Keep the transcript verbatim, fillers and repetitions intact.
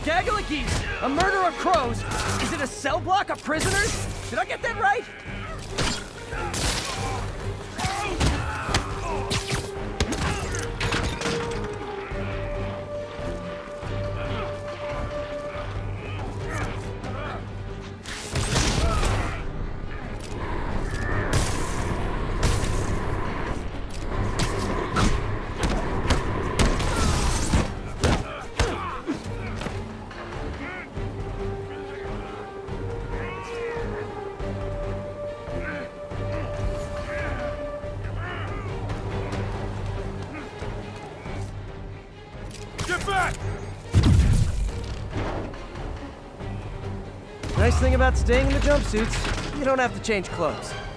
gaggle of geese, a murder of crows. Is it a cell block of prisoners? Did I get that right? Nice thing about staying in the jumpsuits, you don't have to change clothes.